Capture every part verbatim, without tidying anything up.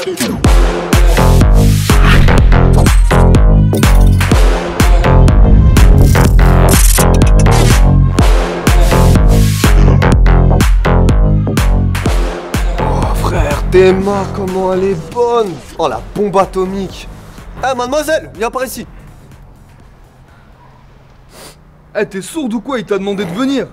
Emma, comment elle est bonne! Oh, la bombe atomique! Eh, mademoiselle, viens par ici! Eh, t'es sourde ou quoi? Il t'a demandé de venir!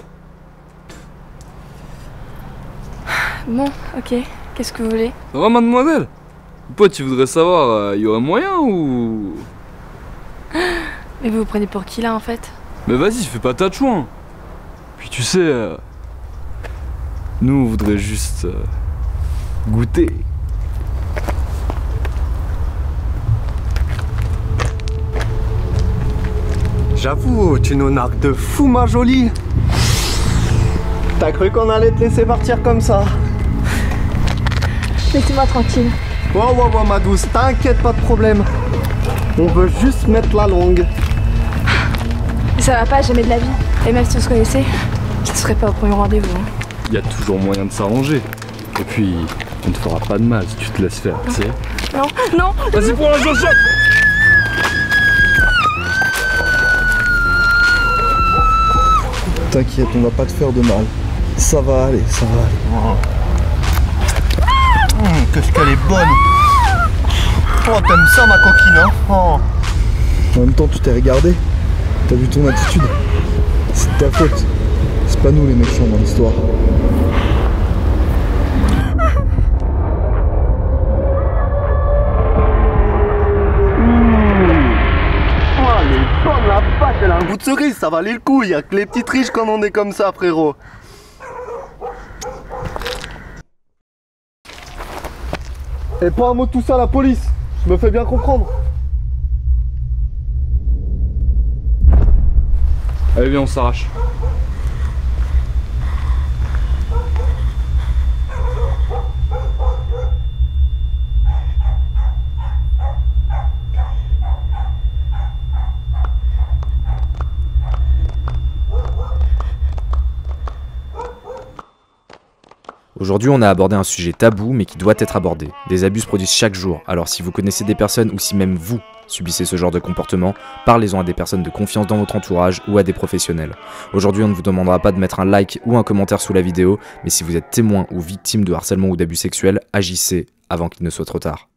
Bon, ok. Qu'est-ce que vous voulez? Ça va, mademoiselle? Pote, tu voudrais savoir, il euh, y aurait moyen ou... Mais vous vous prenez pour qui là en fait? Mais vas-y, fais pas ta chouin! Puis tu sais... Euh, nous, on voudrait juste... Euh, goûter. J'avoue, tu nous narques de fou, ma jolie. T'as cru qu'on allait te laisser partir comme ça? Laissez-moi tranquille. Ouais, ouais, ouais, ma douce, t'inquiète, pas de problème. On veut juste mettre la longue. Mais ça va pas, jamais de la vie. Et même si on se connaissait, je ne serais pas au premier rendez-vous. Hein. Il y a toujours moyen de s'arranger. Et puis, on te fera pas de mal si tu te laisses faire, tu sais. Non, non. Vas-y, pour la chaussette. T'inquiète, on va pas te faire de mal. Ça va aller, ça va aller. Mmh, qu'est-ce qu'elle est bonne. Oh, t'aimes ça, ma coquine, hein? Oh. En même temps, tu t'es regardé. T'as vu ton attitude. C'est de ta faute. C'est pas nous les méchants dans l'histoire. Elle a un goût de cerise, ça valait le coup, y'a que les petites riches quand on est comme ça, frérot. Et pas un mot de tout ça à la police, je me fais bien comprendre. Allez, viens, on s'arrache. Aujourd'hui, on a abordé un sujet tabou mais qui doit être abordé. Des abus se produisent chaque jour, alors si vous connaissez des personnes ou si même vous subissez ce genre de comportement, parlez-en à des personnes de confiance dans votre entourage ou à des professionnels. Aujourd'hui, on ne vous demandera pas de mettre un like ou un commentaire sous la vidéo, mais si vous êtes témoin ou victime de harcèlement ou d'abus sexuels, agissez avant qu'il ne soit trop tard.